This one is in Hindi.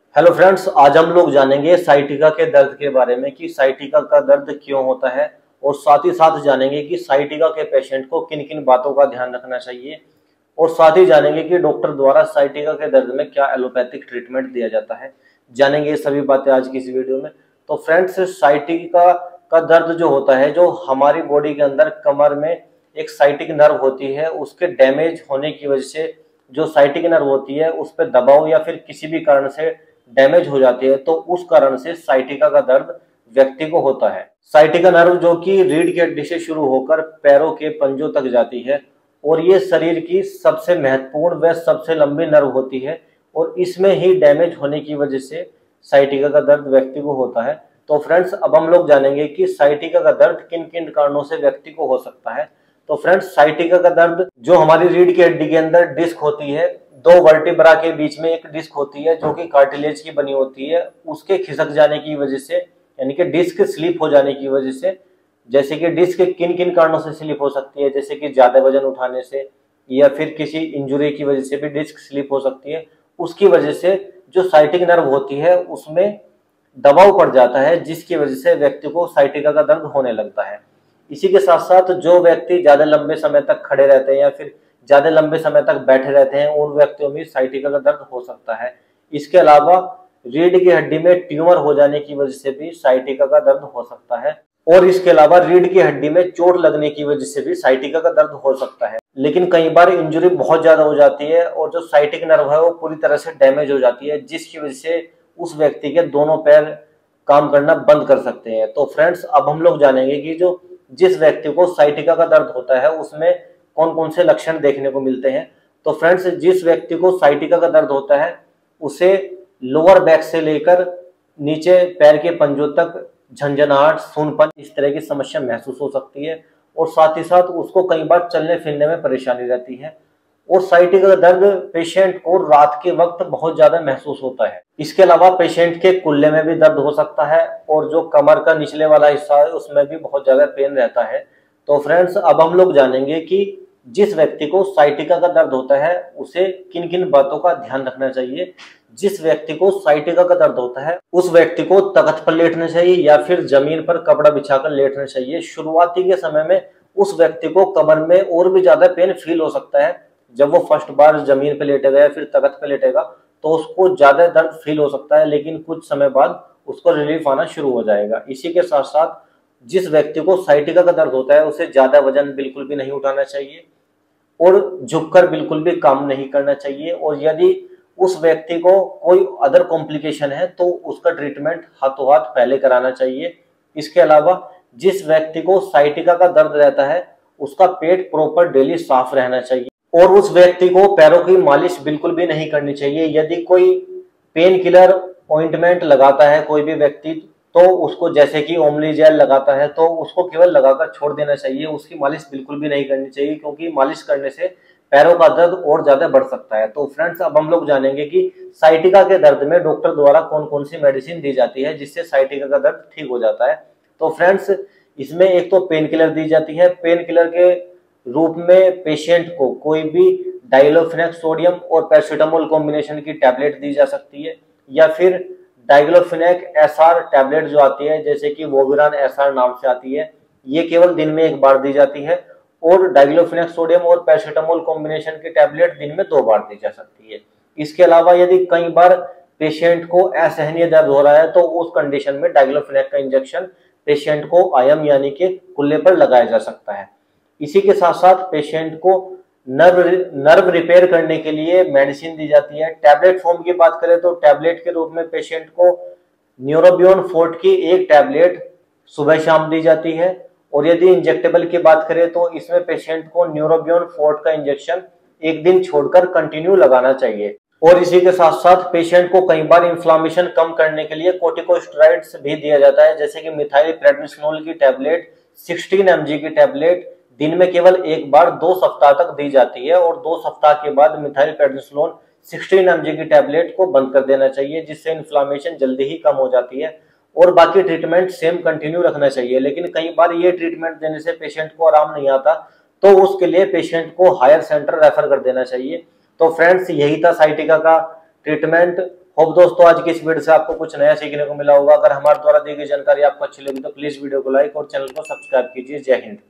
हेलो फ्रेंड्स, आज हम लोग जानेंगे साइटिका के दर्द के बारे में कि साइटिका का दर्द क्यों होता है और साथ ही साथ जानेंगे कि साइटिका के पेशेंट को किन किन बातों का ध्यान रखना चाहिए और साथ ही जानेंगे कि डॉक्टर द्वारा साइटिका के दर्द में क्या एलोपैथिक ट्रीटमेंट दिया जाता है। जानेंगे ये सभी बातें आज की इस वीडियो में। तो फ्रेंड्स, साइटिका का दर्द जो होता है, जो हमारी बॉडी के अंदर कमर में एक साइटिक नर्व होती है, उसके डैमेज होने की वजह से जो साइटिक नर्व होती है उस पर दबाव या फिर किसी भी कारण से डैमेज हो जाती है, तो उस कारण से साइटिका का दर्द व्यक्ति को होता है। साइटिका नर्व जो कि रीढ़ की हड्डी से शुरू होकर पैरों के पंजों तक जाती है और ये शरीर की सबसे महत्वपूर्ण व सबसे लंबी नर्व होती है और इसमें ही डैमेज होने की वजह से साइटिका का दर्द व्यक्ति को होता है। तो फ्रेंड्स, अब हम लोग जानेंगे कि साइटिका का दर्द किन किन कारणों से व्यक्ति को हो सकता है। तो फ्रेंड्स, साइटिका का दर्द जो हमारी रीढ़ की हड्डी के अंदर डिस्क होती है, दो वर्टिब्रा के बीच में एक डिस्क होती है जो कि कार्टिलेज की बनी होती है, उसके खिसक जाने की वजह से, यानी कि डिस्क स्लिप हो जाने की वजह से, जैसे कि डिस्क किन किन कारणों से स्लिप हो सकती है, जैसे कि ज्यादा वजन उठाने से या फिर किसी इंजुरी की वजह से भी डिस्क स्लिप हो सकती है। उसकी वजह से जो साइटिक नर्व होती है उसमें दबाव पड़ जाता है, जिसकी वजह से व्यक्ति को साइटिका का दर्द होने लगता है। इसी के साथ साथ जो व्यक्ति ज्यादा लंबे समय तक खड़े रहते हैं या फिर ज्यादा लंबे समय तक बैठे रहते हैं, उन व्यक्तियों में साइटिका का दर्द हो सकता है। इसके अलावा रीढ़ की हड्डी में ट्यूमर हो जाने की वजह से भी साइटिका का दर्द हो सकता है और इसके अलावा रीढ़ की हड्डी में चोट लगने की वजह से भी साइटिका का दर्द हो सकता है। लेकिन कई बार इंजुरी बहुत ज्यादा हो जाती है और जो साइटिक नर्व है वो पूरी तरह से डैमेज हो जाती है, जिसकी वजह से उस व्यक्ति के दोनों पैर काम करना बंद कर सकते हैं। तो फ्रेंड्स, अब हम लोग जानेंगे कि जिस व्यक्ति को साइटिका का दर्द होता है उसमें कौन कौन से लक्षण देखने को मिलते हैं। तो फ्रेंड्स, जिस व्यक्ति को साइटिका का दर्द होता है उसे लोअर बैक से लेकर नीचे पैर के पंजों तक झंझनाहट, सूनपन, इस तरह की समस्या महसूस हो सकती है और साथ ही साथ उसको कई बार चलने फिरने में परेशानी रहती है और साइटिका का दर्द पेशेंट को रात के वक्त बहुत ज्यादा महसूस होता है। इसके अलावा पेशेंट के कुल्ले में भी दर्द हो सकता है और जो कमर का निचले वाला हिस्सा है उसमें भी बहुत ज्यादा पेन रहता है। तो फ्रेंड्स, अब हम लोग जानेंगे कि जिस व्यक्ति को साइटिका का दर्द होता है उसे किन किन बातों का ध्यान रखना चाहिए। जिस व्यक्ति को साइटिका का दर्द होता है उस व्यक्ति को तख्त पर लेटना चाहिए या फिर जमीन पर कपड़ा बिछाकर लेटना चाहिए। शुरुआती के समय में उस व्यक्ति को कमर में और भी ज्यादा पेन फील हो सकता है। जब वो फर्स्ट बार जमीन पे लेटेगा या फिर तख्त पे लेटेगा तो उसको ज्यादा दर्द फील हो सकता है, लेकिन कुछ समय बाद उसको रिलीफ आना शुरू हो जाएगा। इसी के साथ साथ जिस व्यक्ति को साइटिका का दर्द होता है उसे ज्यादा वजन बिल्कुल भी नहीं उठाना चाहिए और झुककर बिल्कुल भी काम नहीं करना चाहिए और यदि उस व्यक्ति को कोई अदर कॉम्प्लिकेशन है तो उसका ट्रीटमेंट हाथों हाथ पहले कराना चाहिए। इसके अलावा जिस व्यक्ति को साइटिका का दर्द रहता है उसका पेट प्रॉपर डेली साफ रहना चाहिए और उस व्यक्ति को पैरों की मालिश बिल्कुल भी नहीं करनी चाहिए। यदि कोई पेन किलर ऑइंटमेंट लगाता है कोई भी व्यक्ति, तो उसको, जैसे कि ओमली जेल लगाता है, तो उसको केवल लगाकर छोड़ देना चाहिए, उसकी मालिश बिल्कुल भी नहीं करनी चाहिए, क्योंकि मालिश करने से पैरों का दर्द और ज्यादा बढ़ सकता है। तो फ्रेंड्स, अब हम लोग जानेंगे कि साइटिका के दर्द में डॉक्टर द्वारा कौन कौन सी मेडिसिन दी जाती है जिससे साइटिका का दर्द ठीक हो जाता है। तो फ्रेंड्स, इसमें एक तो पेन किलर दी जाती है। पेन किलर के रूप में पेशेंट को कोई भी डाइक्लोफेनेक सोडियम और पैरासीटामोल कॉम्बिनेशन की टैबलेट दी जा सकती है या फिर डाइक्लोफेनेक एसआर टैबलेट जो आती है, जैसे कि वोविरान एसआर नाम से आती है, ये केवल दिन में एक बार दी जाती है और डाइक्लोफेनेक सोडियम और पैरासीटामोल कॉम्बिनेशन की टैबलेट दिन में 2 बार दी जा सकती है। इसके अलावा यदि कई बार पेशेंट को असहनीय दर्द हो रहा है तो उस कंडीशन में डाइक्लोफेनेक का इंजेक्शन पेशेंट को आयम यानी कि कुल्ले पर लगाया जा सकता है। इसी के साथ साथ पेशेंट को नर्व रिपेयर करने के लिए मेडिसिन दी जाती है। टैबलेट फॉर्म की बात करें तो टैबलेट के रूप में पेशेंट को न्यूरोबियोन फोर्ट की एक टैबलेट सुबह शाम दी जाती है और यदि इंजेक्टेबल की बात करें तो इसमें पेशेंट को न्यूरोबियोन फोर्ट का इंजेक्शन एक दिन छोड़कर कंटिन्यू लगाना चाहिए। और इसी के साथ साथ पेशेंट को कई बार इन्फ्लामेशन कम करने के लिए कोर्टिकोस्टेरॉइड्स भी दिया जाता है, जैसे कि मिथाइल प्रेडनिसोलोन की टैबलेट 16 mg की टैबलेट दिन में केवल एक बार 2 सप्ताह तक दी जाती है और 2 सप्ताह के बाद मिथाइल प्रेडनिसोलोन 16 mg की टैबलेट को बंद कर देना चाहिए, जिससे इन्फ्लामेशन जल्दी ही कम हो जाती है और बाकी ट्रीटमेंट सेम कंटिन्यू रखना चाहिए। लेकिन कई बार ये ट्रीटमेंट देने से पेशेंट को आराम नहीं आता तो उसके लिए पेशेंट को हायर सेंटर रेफर कर देना चाहिए। तो फ्रेंड्स, यही था साइटिका का ट्रीटमेंट होप दोस्तों आज की इस वीडियो से आपको कुछ नया सीखने को मिला होगा। अगर हमारे द्वारा दी गई जानकारी आपको अच्छी लगी तो प्लीज वीडियो को लाइक और चैनल को सब्सक्राइब कीजिए। जय हिंद।